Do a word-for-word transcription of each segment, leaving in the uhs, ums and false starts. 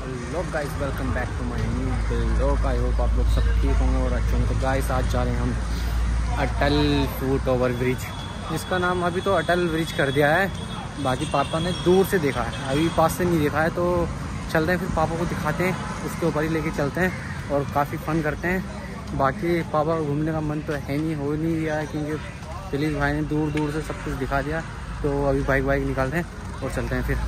Hello guys, welcome back to my new blog. I hope आप लोग सब ठीक होंगे और अच्छे होंगे। तो गाइस आज जा रहे हैं हम अटल फुट ओवर ब्रिज, जिसका नाम अभी तो अटल ब्रिज कर दिया है। बाकी पापा ने दूर से देखा है, अभी पास से नहीं देखा है। तो चलते हैं, फिर पापा को दिखाते हैं, उसके ऊपर ही लेके चलते हैं और काफ़ी फन करते हैं। बाकी पापा को घूमने का मन तो है नहीं, हो नहीं रहा है, क्योंकि पुलिस भाई ने दूर दूर से सब कुछ दिखा दिया। तो अभी बाइक वाइक निकालते हैं और चलते हैं फिर।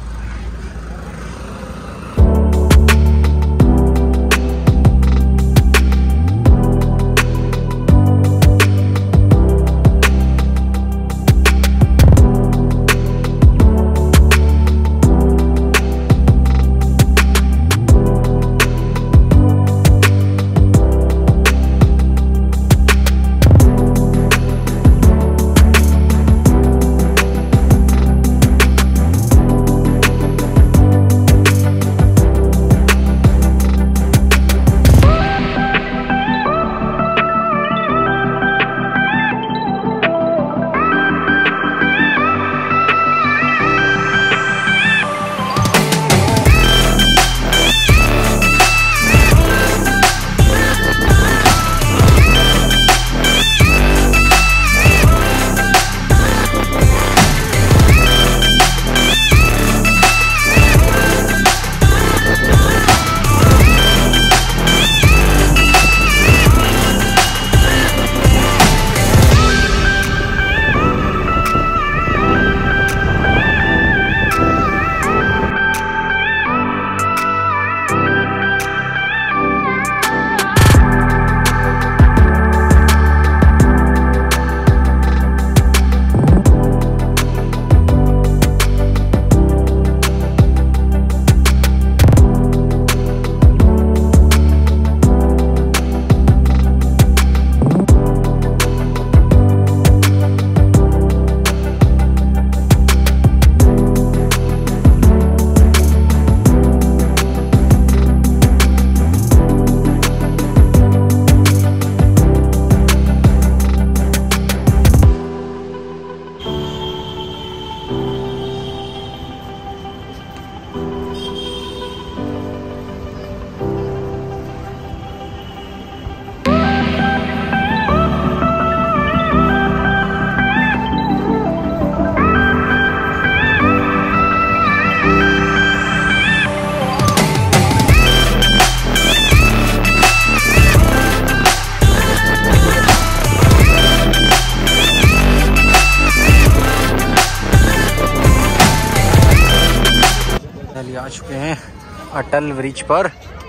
आ चुके हैं अटल ब्रिज पर।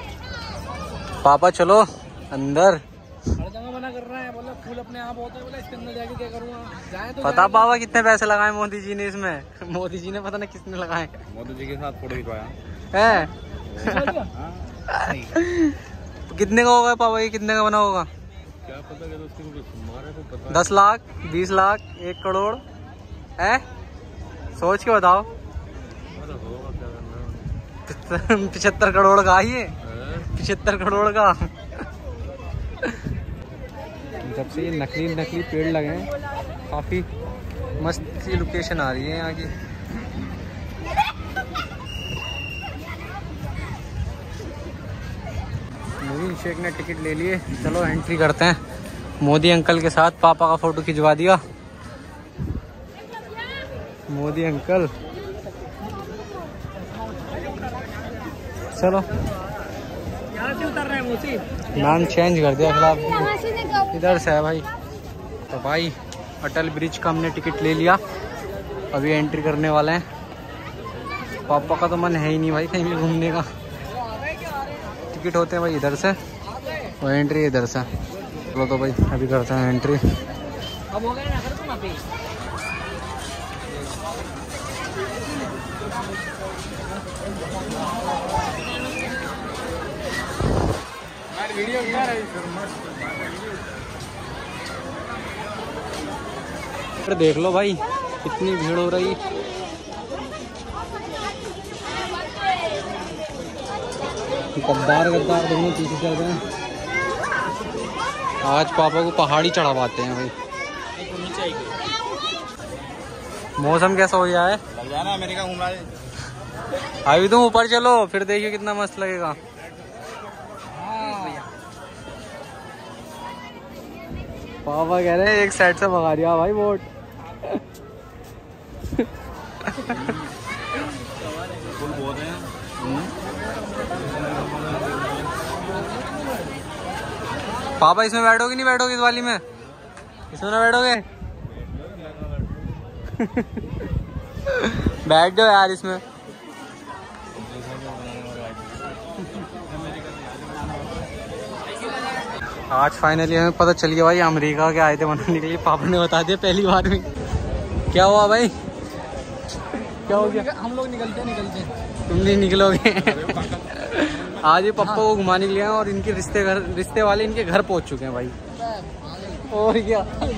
पापा चलो अंदर। मना कर रहा है, बोला फूल अपने आप होता है, बोला इसके अंदर जाके क्या करूँगा। जाए तो पता पापा कितने पैसे लगाए मोदी जी ने इसमें? मोदी जी ने पता नहीं कितने लगाए। मोदी जी के साथ फोटो खिंचवाया है। कितने का होगा पापा, ये कितने का बना होगा? क्या पता, तो पता। दस लाख, बीस लाख, एक करोड़ है? सोच के बताओ। पिछहत्तर करोड़ का ये, पिछहत्तर करोड़ का। जब से ये नकली नकली पेड़ लगे हैं, काफी मस्त सी लोकेशन आ रही है यहाँ की। मोदी शेख ने टिकट ले लिए, चलो एंट्री करते हैं। मोदी अंकल के साथ पापा का फोटो खिंचवा दिया। मोदी अंकल चलो, यहाँ से उतर रहे हैं मोदी। नाम चेंज कर दिया खिलाफ, इधर से है भाई। तो भाई अटल ब्रिज का हमने टिकट ले लिया, अभी एंट्री करने वाले हैं। पापा का तो मन है ही नहीं भाई कहीं भी घूमने का। टिकट होते हैं भाई इधर से और एंट्री इधर से। चलो तो भाई अभी करते हैं एंट्री। अब हो गया ना, कर तुम अभी। वीडियो क्या रही फिर देख लो भाई कितनी भीड़ हो रही। गद्दार गद्दार दोनों पीछे चल रहे हैं। आज पापा को पहाड़ी चढ़ावाते हैं भाई। मौसम कैसा हो गया है? जाना अमेरिका घूमना अभी तुम ऊपर चलो फिर देखिए कितना मस्त लगेगा। पापा कह रहे हैं एक साइड से भगा दिया भाई बोट। पापा इसमें बैठोगे नहीं बैठोगे इस वाली में? इसमें ना बैठोगे? बैठ जाओ यार इसमें। आज फाइनली हमें पता चल गया भाई अमेरिका के आए थे बनाने के लिए। पापा ने बता दिया पहली बार में। क्या हुआ भाई? क्या हो गया? हम लोग निकलते निकलते तुम नहीं निकलोगे। आज ये पप्पा को घुमाने के लिए और इनके रिश्ते घर रिश्ते वाले इनके घर पहुंच चुके हैं भाई। और क्या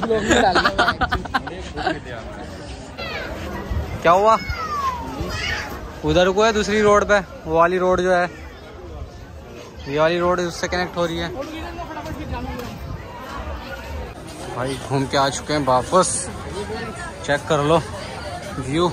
क्या हुआ? उधर को है दूसरी रोड पे, वो वाली रोड जो है, ये वाली रोड उससे कनेक्ट हो रही है। भाई घूम के आ चुके हैं वापस। चेक कर लो व्यू।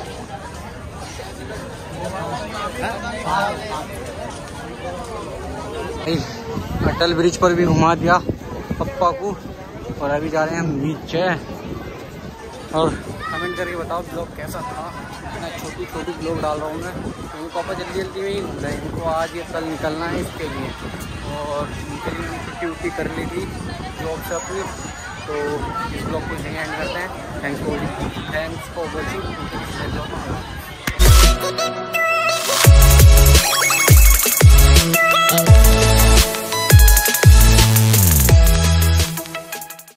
अटल ब्रिज पर भी घुमा दिया पप्पा को और अभी जा रहे हैं हम नीचे। और कमेंट करके बताओ ब्लॉग कैसा था। इतना छोटी छोटी ब्लॉग डाल रहा हूँ मैं क्योंकि पापा जल्दी जल्दी में ही घूम रहे हैं। इनको आज ये कल निकलना है इसके लिए, और इनके लिए छुट्टी उट्टी कर ली थी ब्लॉग से अपनी। तो इस ब्लॉग को यहीं एंड करते हैं। Thanks for thanks for watching.